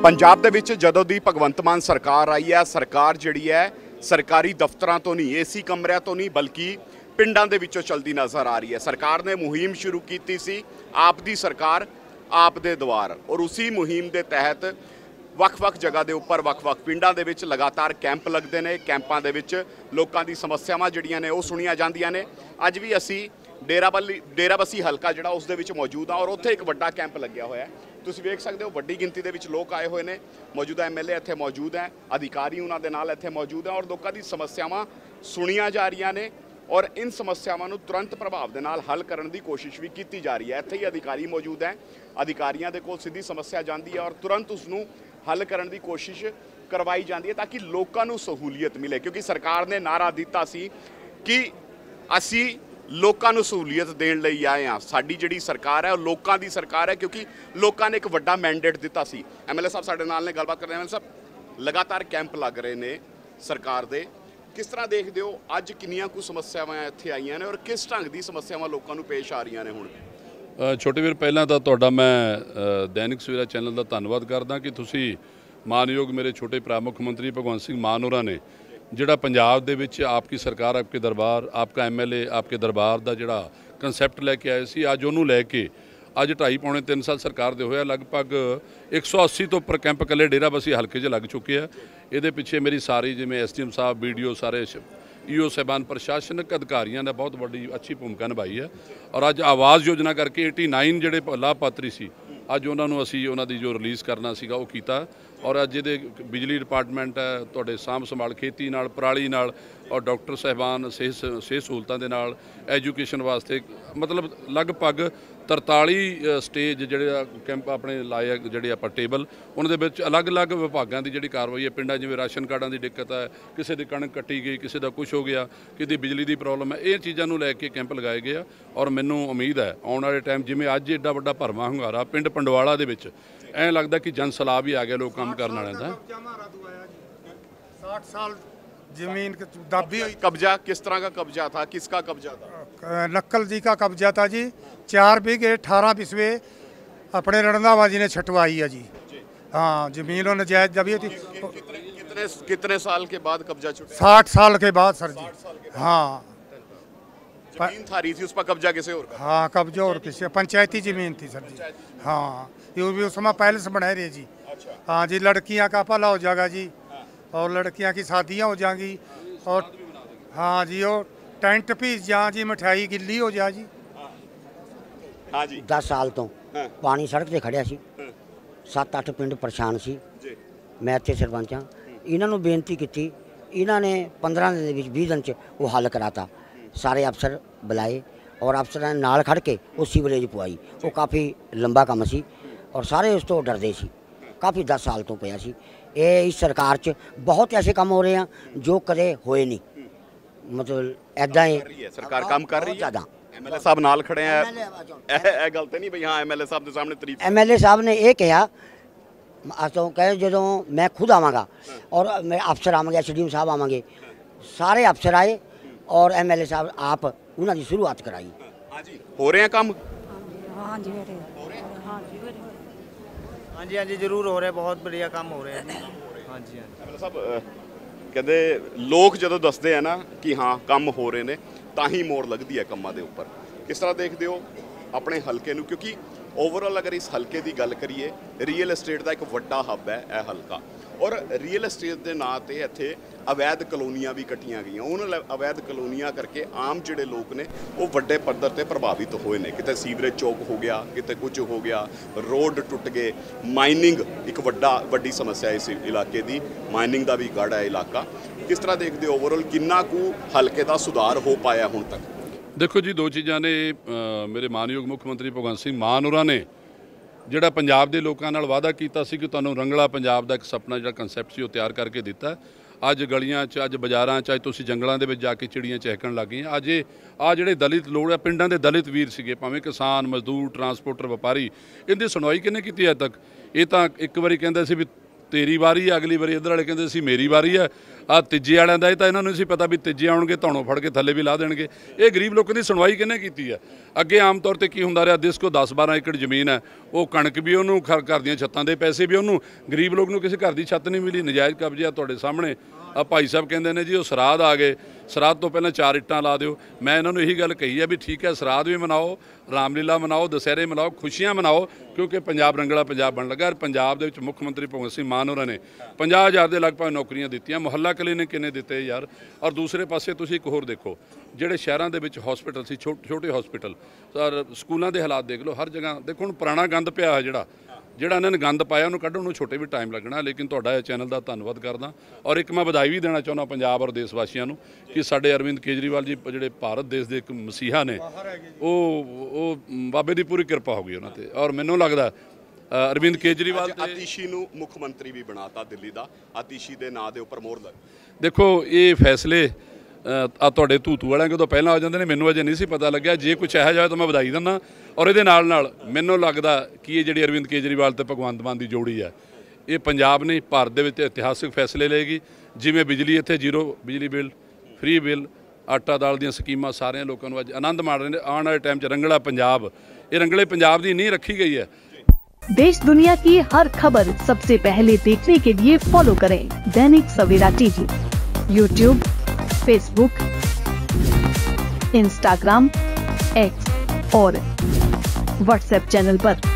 पंजाब दे विच जदों दी भगवंत मान सरकार आई है, सरकार जिहड़ी है सरकारी दफ्तरां तो नहीं, एसी कमरिਆਂ तो नहीं बल्कि पिंडां दे विचों चलदी नज़र आ रही है। सरकार ने मुहिम शुरू की सी आप दी सरकार आप दे द्वार, और उसी मुहिम के तहत ਵੱਖ-ਵੱਖ जगह के उपर ਵੱਖ-ਵੱਖ पिंडां दे विच लगातार कैंप लगते हैं। कैंपां दे विच लोकां दी समस्यावां जिहड़ियां ने वो सुणियां जांदियां ने। अज भी असी डेराबस्सी हलका जिहड़ा उस दे विच मौजूद हाँ, और उत्थे एक वड्डा कैंप लग्या होया है। तुसीं वेख सकते हो वड्डी गिनती दे विच लोग आए हुए हैं। मौजूदा MLA इत्थे मौजूद हैं, अधिकारी उन्हां दे नाल इत्थे मौजूद हैं और लोकां दी समस्यावां सुणियां जा रहीआं ने और इन समस्यावां नूं तुरंत प्रभाव दे नाल हल करन दी कोशिश भी की जा रही है। इत्थे ही अधिकारी मौजूद हैं, अधिकारियों दे कोल सीधी समस्या जाती है और तुरंत उसनूं हल करन दी कोशिश करवाई जाती है ताकि लोकां नूं सहूलियत मिले। क्योंकि सरकार ने नारा दिता सी कि असी लोकां नूं सहूलियत देण लई आए हाँ। साडी जिहड़ी सरकार है वो लोकां दी सरकार है, क्योंकि लोकां ने एक वड्डा मैंडेट दिता सी। MLA साहब साडे नाल ने गलबात कर रहे हैं। MLA साहब लगातार कैंप लग रहे ने सरकार दे, किस तरह देखते हो अज किन्नियां कुछ समस्यावां इत्थे आईयां ने और किस ढंग दी समस्यावां लोकां नूं पेश आ रहीआं ने हुण? छोटे वीर पहलां तां तुहाडा मैं दैनिक सवेरा चैनल का धन्नवाद करदा कि तुसीं मानयोग मेरे छोटे भरा मुख मंत्री भगवंत सिंह मान होरां ने जिहड़ा पंजाब दे विच आपकी सरकार आपके दरबार आपका MLA आपके दरबार का जिहड़ा कंसैप्ट लैके आए सी, अज उहनूं लैके अज 2.5-3 साल सरकार दे होया लगभग 180 तो उपर कैंप कल्ले डेराबस्सी हल्के 'च लग चुके हैं। ये पिछे मेरी सारी जिवें SDM साहब BDO सारे EO साहबान प्रशासनिक अधिकारियों ने बहुत बड़ी अच्छी भूमिका निभाई है। और अज आवाज़ योजना करके 89 जिहड़े लाभपात्री सी अज उन्होंने असी उन्हों की जो रिलीज़ करना सीगा वो कीता। और अज ये बिजली डिपार्टमेंट है तुहाडे साਂਭ संभाल खेती नाल पराली नाल और डॉक्टर साहबान सेहत सहूलतां दे नाल एजुकेशन वास्ते मतलब लगभग 43 स्टेज जिहड़े कैंप अपने लाए जिहड़े आपां टेबल उन्हां दे विच अलग अलग विभागां दी जिहड़ी कार्रवाई है। पिंडां जिवें राशन कार्डां दी दिक्कत है, किसी दी कणक कट्टी गई, किसी दा कुछ हो गया, किसी बिजली दी प्रॉब्लम है, ये चीज़ां नूं लैके कैंप लगाए गए। और मैनूं उम्मीद है आउण वाले टाइम जिवें अज एडा वड्डा भरवां hunगारा पिंड पंडवाला दे विच ऐ लगदा कि जन सलाह भी आ गया लोग काम करने वाले दा। 60 साल जमीन दाबी हुई। कब्जा किस तरह का कब्जा था, किसका कब्जा था? नक्कल जी का कब्जा था जी। 4 बीघे 18 बिस्वे अपने रंधावा जी ने छटवाई है जी। हाँ, जमीन और नजायज दबी थी। कितने साल के बाद कब्जा छूटा? 60 साल के बाद सर जी। हाँ, जमीन था रही थी, उस पर कब्जा किसी और का? हाँ, कब्जा और किसी पंचायती जमीन थी सर जी। हाँ, ये भी उस समय पहले से बनाए रहे जी। हाँ जी, लड़कियाँ का भला हो जाएगा जी और लड़कियां की शादियां हो जाएंगी। और हाँ जी, और टेंट भी जा जी, मिठाई गिल्ली हो जा जी। हाँ जी, 10 साल तो पानी सड़क से खड़िया सी। 7-8 पिंड परेशान सी। मैं इत्थे सरपंच हाँ। इन्हों बेनती की, इन्होंने 15 दिन 20 दिन च वो हल कराता। सारे अफसर बुलाए और अफसर ने नाल खड़ के वो सीवरेज पवाई। वो काफ़ी लंबा काम सी और सारे उस तो डरते सी। काफ़ी 10 साल तो पिया सी। ये इस सरकार च बहुत ऐसे काम हो रहे हैं जो कदे होए नहीं। मतलब ऐदा ही सरकार काम कर रही है ज़्यादा। MLA साहब नाल खड़े हैं, ਇਹ ਗੱਲ ਤੇ ਨਹੀਂ ਬਈ ਹਾਂ MLA ਸਾਹਿਬ ਦੇ ਸਾਹਮਣੇ ਤਾਰੀਫ। MLA साहब ने यह कहा तो कहे जो मैं खुद आवागा और मैं अफसर आवेंगे, SDM साहब आवेंगे, सारे अफसर आए और MLA साहब आप उन्होंने शुरुआत कराई। हाँ जी, हो रहे हैं काम? हाँ जी, हो रहे हैं। हाँ जी, हाँ जी, जरूर हो रहे हैं, बहुत बढ़िया काम हो रहे हैं। हाँ जी, हाँ MLA ਸਾਹਿਬ ਕਹਿੰਦੇ ਲੋਕ ਜਦੋਂ ਦੱਸਦੇ ਆ ਨਾ ਕਿ ਹਾਂ ਕੰਮ ਹੋ ਰਹੇ ਨੇ ਤਾਂ ਹੀ ਮੋੜ ਲੱਗਦੀ ਹੈ ਕੰਮਾਂ ਦੇ ਉੱਪਰ। ਕਿਸ ਤਰ੍ਹਾਂ ਦੇਖਦੇ ਹੋ ਆਪਣੇ ਹਲਕੇ ਨੂੰ? ਕਿਉਂਕਿ ਓਵਰਆਲ ਅਗਰ ਇਸ ਹਲਕੇ ਦੀ ਗੱਲ ਕਰੀਏ, ਰੀਅਲ ਐਸਟੇਟ ਦਾ ਇੱਕ ਵੱਡਾ ਹੱਬ ਹੈ ਇਹ ਹਲਕਾ। ਔਰ ਰੀਅਲ ਐਸਟੇਟ ਦੇ ਨਾਂ ਤੇ ਇੱਥੇ ਅਵੈਧ ਕਲੋਨੀਆਂ ਵੀ ਕੱਟੀਆਂ ਗਈਆਂ। ਉਹਨਾਂ ਅਵੈਧ ਕਲੋਨੀਆਂ ਕਰਕੇ ਆਮ ਜਿਹੜੇ ਲੋਕ ਨੇ ਉਹ ਵੱਡੇ ਪੱਧਰ ਤੇ ਪ੍ਰਭਾਵਿਤ ਹੋਏ ਨੇ। ਕਿਤੇ ਸੀਵਰੇਜ ਚੌਕ ਹੋ ਗਿਆ, ਕਿਤੇ ਕੁਝ ਹੋ ਗਿਆ, ਰੋਡ ਟੁੱਟ ਗਏ, ਮਾਈਨਿੰਗ ਇੱਕ ਵੱਡੀ ਸਮੱਸਿਆ ਇਸ ਇਲਾਕੇ ਦੀ। ਮਾਈਨਿੰਗ ਦਾ ਵੀ ਗੜ੍ਹ ਹੈ ਇਲਾਕਾ। ਕਿਸ ਤਰ੍ਹਾਂ ਦੇਖਦੇ ਹੋ ਓਵਰਆਲ ਕਿੰਨਾ ਕੁ ਹਲਕੇ ਦਾ ਸੁਧਾਰ ਹੋ ਪਾਇਆ ਹੁਣ ਤੱਕ? देखो जी, दो चीज़ां ने मेरे मानयोग मुख मंत्री भगवंत सिंह मान होरां ने जिहड़ा पंजाब दे लोकां नाल वादा कीता सी कि तुहानूं रंगला पंजाब दा एक सपना जिहड़ा कंसैप्ट सी वो तैयार करके दिता। अज गलियां च, अज बाज़ारां च, अज तुसीं जंगलां दे विच जाके चिड़ियां चहकण लग गईयां। अज आ जिहड़े दलित लोग आ, पिंडां दे दलित वीर सीगे, भावें किसान, मजदूर, ट्रांसपोर्टर, व्यापारी, इहदी सुनवाई किहने कीती अज तक? ये तां एक वारी कहंदे सी भी तेरी वारी है, अगली वारी इधर वाले कहते सी मेरी वारी है, ਆ ਤੀਜੇ ਵਾਲਿਆਂ ਦਾ ਇਹ ਤਾਂ ਇਹਨਾਂ ਨੂੰ ਨਹੀਂ ਸੀ ਪਤਾ ਵੀ ਤੀਜੇ ਆਉਣਗੇ ਧੌਣੋਂ ਫੜ ਕੇ ਥੱਲੇ ਵੀ ਲਾ ਦੇਣਗੇ। ਇਹ ਗਰੀਬ ਲੋਕਾਂ ਦੀ ਸੁਣਵਾਈ ਕਿਹਨੇ ਕੀਤੀ ਹੈ? ਅੱਗੇ ਆਮ ਤੌਰ ਤੇ ਕੀ ਹੁੰਦਾ ਰਿਹਾ, ਜਿਸ ਕੋ 10-12 ਏਕੜ ਜ਼ਮੀਨ ਹੈ ਉਹ ਕਣਕ ਵੀ ਉਹਨੂੰ, ਘਰ ਦੀਆਂ ਛੱਤਾਂ ਦੇ ਪੈਸੇ ਵੀ ਉਹਨੂੰ। ਗਰੀਬ ਲੋਕ ਨੂੰ ਕਿਸੇ ਘਰ ਦੀ ਛੱਤ ਨਹੀਂ ਮਿਲੀ, ਨਜਾਇਜ਼ ਕਬਜ਼ੇ ਆ ਤੁਹਾਡੇ ਸਾਹਮਣੇ। ਆ ਭਾਈ ਸਾਹਿਬ ਕਹਿੰਦੇ ਨੇ ਜੀ ਉਹ ਸਰਾਧ ਆ ਗਏ, ਸਰਾਧ ਤੋਂ ਪਹਿਲਾਂ 4 ਇੱਟਾਂ ਲਾ ਦਿਓ। ਮੈਂ ਇਹਨਾਂ ਨੂੰ ਇਹੀ ਗੱਲ ਕਹੀ ਹੈ ਵੀ ਠੀਕ ਹੈ, ਸਰਾਧ ਵੀ ਮਨਾਓ, ਰਾਮਲੀਲਾ ਮਨਾਓ, ਦੁਸਹਿਰੇ ਮਨਾਓ, ਖੁਸ਼ੀਆਂ ਮਨਾਓ, ਕਿਉਂਕਿ ਪੰਜਾਬ ਰੰਗਲਾ ਪੰਜਾਬ ਬਣ ਲੱਗਾ। ਪੰਜਾਬ ਦੇ ਵਿੱਚ ਮੁੱਖ ਮੰਤਰੀ ਭਗਵੰਤ ਸਿੰਘ ਮਾਨ ਹੋਰਾਂ ਨੇ 50,000 ਦੇ ਲਗਭਗ ਨੌਕਰੀਆਂ ਦਿੱਤੀਆਂ। ਮੁਹੱਲਾ ਕਲੀਨਿਕ ਕਿੰਨੇ ਦਿੱਤੇ ਯਾਰ? ਔਰ ਦੂਸਰੇ ਪਾਸੇ ਤੁਸੀਂ ਇੱਕ ਹੋਰ ਦੇਖੋ, ਜਿਹੜੇ ਸ਼ਹਿਰਾਂ ਦੇ ਵਿੱਚ ਹਸਪੀਟਲ ਸੀ, ਛੋਟੇ ਹਸਪੀਟਲ, ਔਰ ਸਕੂਲਾਂ ਦੇ ਹਾਲਾਤ ਦੇਖ ਲਓ। ਹਰ ਜਗ੍ਹਾ ਦੇਖੋ, ਹੁਣ ਪੁਰਾਣਾ ਗੰਦ ਪਿਆ ਹੈ, ਜਿਹੜਾ ਇਹਨਾਂ ਨੇ ਗੰਦ ਪਾਇਆ ਉਹਨੂੰ ਕੱਢਣ ਨੂੰ ਛੋਟੇ ਵੀ ਟਾਈਮ ਲੱਗਣਾ। ਲੇਕਿਨ ਤੁਹਾਡਾ ਇਹ ਚੈਨਲ ਦਾ ਧੰਨਵਾਦ ਕਰਦਾ, ਔਰ ਇੱਕ ਮੈਂ ਵਧਾਈ ਵੀ ਦੇਣਾ ਚਾਹੁੰਦਾ ਪੰਜਾਬ ਔਰ ਦੇਸ਼ ਵਾਸੀਆਂ ਨੂੰ ਕਿ ਸਾਡੇ ਅਰਵਿੰਦ ਕੇਜਰੀਵਾਲ ਜੀ ਜਿਹੜੇ ਭਾਰਤ ਦੇਸ਼ ਦੇ ਇੱਕ ਮਸੀਹਾ ਨੇ, ਉਹ ਬਾਬੇ ਦੀ ਪੂਰੀ ਕਿਰਪਾ ਹੋ ਗਈ ਉਹਨਾਂ ਤੇ। ਔਰ ਮੈਨੂੰ ਲੱਗਦਾ ਅਰਵਿੰਦ ਕੇਜਰੀਵਾਲ ਤੇ ਆਤੀਸ਼ੀ ਨੂੰ ਮੁੱਖ ਮੰਤਰੀ ਵੀ ਬਣਾਤਾ ਦਿੱਲੀ ਦਾ, ਆਤੀਸ਼ੀ ਦੇ ਨਾਂ ਦੇ ਉੱਪਰ ਮੋਹਰ ਲੱਗ। ਦੇਖੋ, ਇਹ ਫੈਸਲੇ ਆ ਤੁਹਾਡੇ ਧੂਤੂ ਵਾਲਿਆਂ ਕੋਲ ਪਹਿਲਾਂ ਆ ਜਾਂਦੇ ਨੇ, ਮੈਨੂੰ ਅਜੇ ਨਹੀਂ ਸੀ ਪਤਾ ਲੱਗਿਆ। ਜੇ ਕੁਛ ਇਹੋ ਜਿਹਾ ਤਾਂ ਮੈਂ ਵਧਾਈ ਦਿੰਦਾ। ਔਰ ਇਹਦੇ ਨਾਲ ਮੈਨੂੰ ਲੱਗਦਾ ਕਿ ਇਹ ਜਿਹੜੀ ਅਰਵਿੰਦ ਕੇਜਰੀਵਾਲ ਤੇ ਭਗਵੰਤ ਮਾਨ ਦੀ ਜੋੜੀ ਹੈ, ਇਹ ਪੰਜਾਬ ਨੇ ਭਾਰਤ ਦੇ ਵਿੱਚ ਇਤਿਹਾਸਿਕ ਫੈਸਲੇ ਲਏਗੀ। ਜਿਵੇਂ ਬਿਜਲੀ ਇੱਥੇ 0 ਬਿਜਲੀ ਬਿੱਲ, ਫ੍ਰੀ ਬਿੱਲ, ਆਟਾ ਦਾਲ ਦੀਆਂ ਸਕੀਮਾਂ ਸਾਰਿਆਂ ਲੋਕਾਂ ਨੂੰ ਅੱਜ ਆਨੰਦ ਮਾਣ ਰਹੇ ਨੇ। ਆਉਣ ਵਾਲੇ ਟਾਈਮ 'ਚ ਰੰਗਲਾ ਪੰਜਾਬ, ਇਹ ਰੰਗਲੇ ਪੰਜਾਬ ਦੀ ਨੀਂਹ ਰੱਖੀ गई है। देश दुनिया की हर खबर सबसे पहले देखने के लिए फॉलो करें Dainik Savera TV, YouTube, Facebook, Instagram, X और व्हाट्सएप चैनल पर।